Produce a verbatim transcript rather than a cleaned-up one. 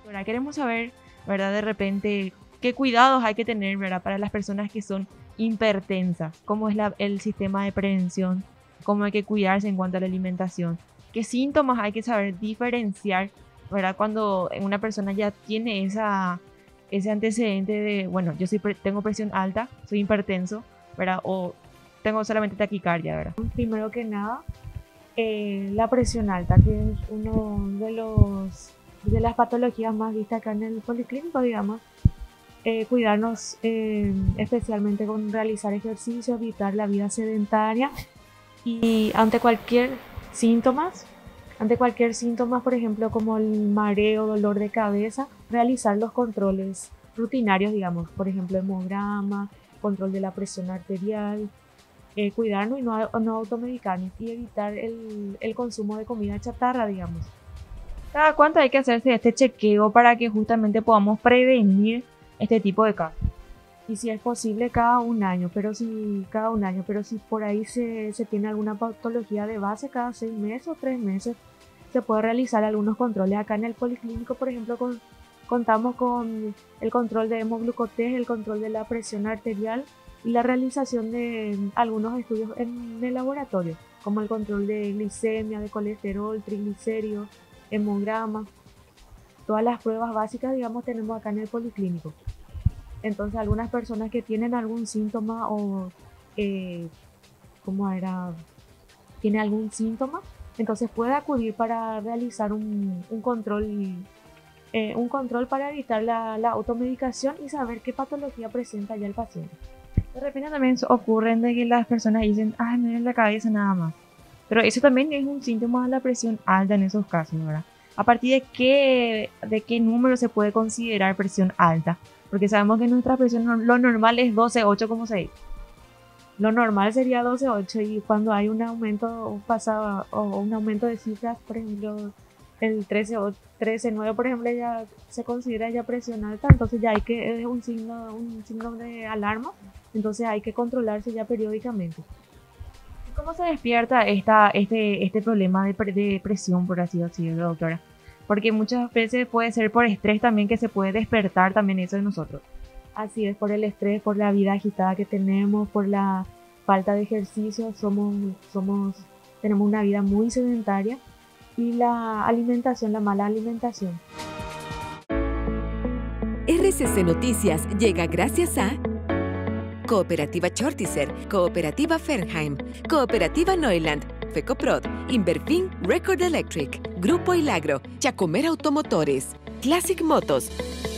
¿verdad? Queremos saber, ¿verdad? De repente, qué cuidados hay que tener, ¿verdad? Para las personas que son hipertensas, cómo es la- el sistema de prevención, cómo hay que cuidarse en cuanto a la alimentación, qué síntomas hay que saber diferenciar, ¿verdad? Cuando una persona ya tiene esa, ese antecedente de, bueno, yo soy, pre- tengo presión alta, soy hipertenso, ¿verdad? O tengo solamente taquicardia, ¿verdad? Primero que nada, eh, la presión alta, que es uno de los de las patologías más vistas acá en el policlínico, digamos. Eh, cuidarnos eh, especialmente con realizar ejercicio, evitar la vida sedentaria y ante cualquier síntomas, ante cualquier síntoma, por ejemplo, como el mareo, dolor de cabeza, realizar los controles rutinarios, digamos, por ejemplo, hemograma, control de la presión arterial, eh, cuidarnos y no, no automedicarnos y evitar el, el consumo de comida chatarra, digamos. ¿Cada cuánto hay que hacerse este chequeo para que justamente podamos prevenir este tipo de casos? Y si es posible cada un año, pero si cada un año, pero si por ahí se, se tiene alguna patología de base cada seis meses o tres meses, se puede realizar algunos controles. Acá en el policlínico, por ejemplo, con, contamos con el control de hemoglucotés, el control de la presión arterial y la realización de algunos estudios en el laboratorio, como el control de glicemia, de colesterol, triglicéridos, hemograma. Todas las pruebas básicas, digamos, tenemos acá en el policlínico. Entonces, algunas personas que tienen algún síntoma o, eh, ¿cómo era? Tiene algún síntoma, entonces puede acudir para realizar un, un control, eh, un control para evitar la, la automedicación y saber qué patología presenta ya el paciente. De repente también se ocurren de que las personas dicen, ay, me duele la cabeza nada más. Pero eso también es un síntoma de la presión alta en esos casos, ¿verdad? ¿A partir de qué, de qué número se puede considerar presión alta? Porque sabemos que nuestra presión, no- lo normal es doce punto ocho, como se dice. Lo normal sería doce punto ocho y cuando hay un aumento pasado o un aumento de cifras, por ejemplo, el trece o trece punto nueve, por ejemplo, ya se considera ya presión alta, entonces ya hay que, es un signo, un signo de alarma, entonces hay que controlarse ya periódicamente. ¿Cómo se despierta esta, este, este problema de, pre- de presión, por así decirlo, doctora? Porque muchas veces puede ser por estrés también que se puede despertar también eso en nosotros. Así es, por el estrés, por la vida agitada que tenemos, por la falta de ejercicio, somos, somos, tenemos una vida muy sedentaria y la alimentación, la mala alimentación. R C C Noticias llega gracias a Cooperativa Chortizer, Cooperativa Fernheim, Cooperativa Neuland, Fecoprod, Inverfin Record Electric, Grupo Hilagro, Chacomer Automotores, Classic Motos,